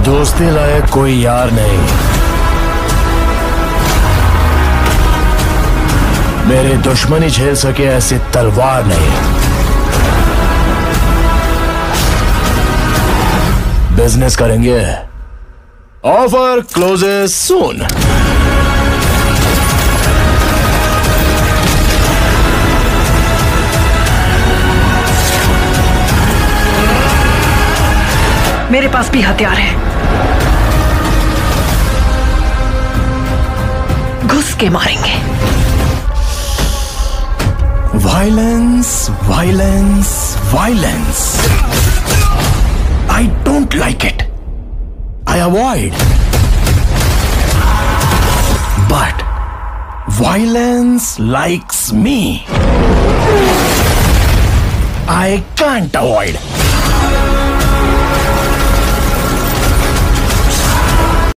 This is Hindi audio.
दोस्ती लायक कोई यार नहीं। मेरे दुश्मनी झेल सके ऐसी तलवार नहीं। बिजनेस करेंगे। Offer closes soon. मेरे पास भी हथियार है, घुस के मारेंगे। Violence, violence, violence. I don't like it. I avoid. But violence likes me. I can't avoid.